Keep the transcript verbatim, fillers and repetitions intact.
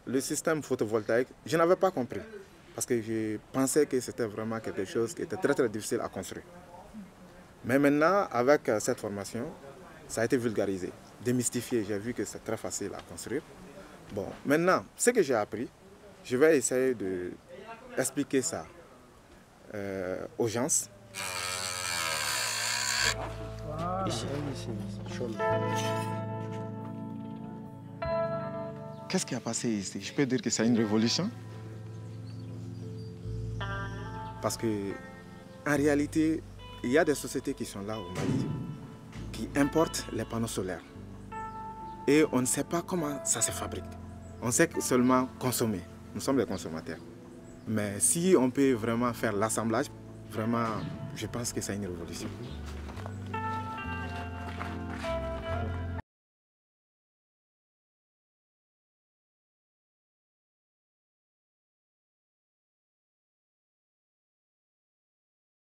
le système photovoltaïque, je n'avais pas compris. Parce que je pensais que c'était vraiment quelque chose qui était très très difficile à construire. Mais maintenant, avec cette formation, ça a été vulgarisé, démystifié. J'ai vu que c'est très facile à construire. Bon, maintenant, ce que j'ai appris, je vais essayer d'expliquer ça euh, aux gens. Ici. Qu'est-ce qui a passé ici? Je peux dire que c'est une révolution. Parce que, en réalité, il y a des sociétés qui sont là au Mali, qui importent les panneaux solaires. Et on ne sait pas comment ça se fabrique. On sait seulement consommer. Nous sommes des consommateurs. Mais si on peut vraiment faire l'assemblage, vraiment, je pense que c'est une révolution.